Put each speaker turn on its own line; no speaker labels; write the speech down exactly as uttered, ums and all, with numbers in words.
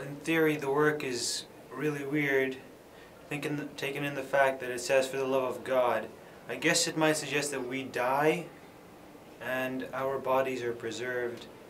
in theory the work is really weird, thinking, taking in the fact that it says for the love of God. I guess it might suggest that we die and our bodies are preserved.